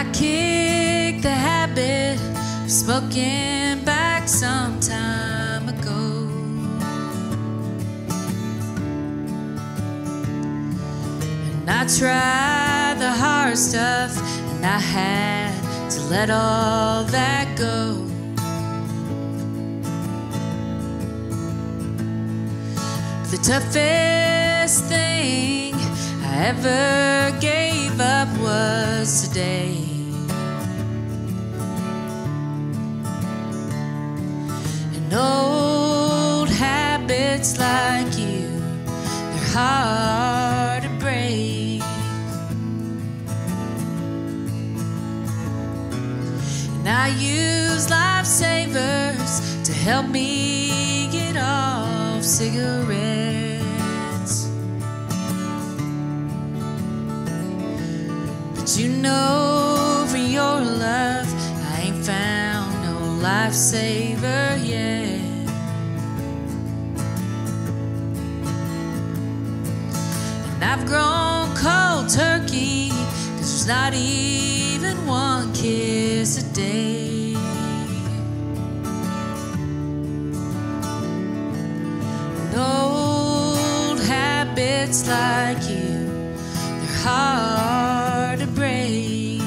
kicked the habit of smoking back some time ago. And I tried the hard stuff, and I had to let all that go. The toughest thing I ever gave up was today. And old habits like you, they're hard to break. And I use lifesavers to help me get off cigarettes. But you know, for your love, I ain't found no lifesaver yet. And I've grown cold turkey, 'cause there's not even one kiss a day. And old habits like you, they're hard to break.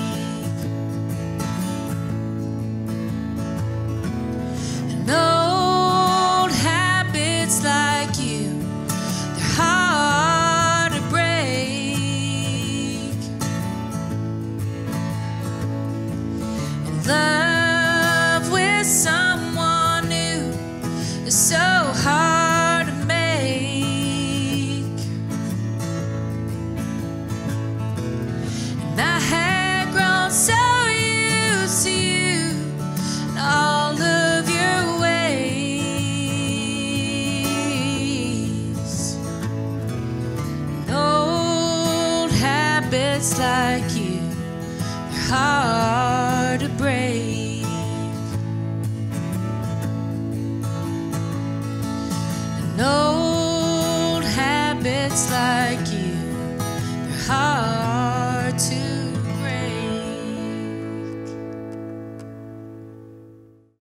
And old habits like you, they're hard to break. And love with someone new is so hard to make. And I had grown so used to you and all of your ways. And old habits like you, they're hard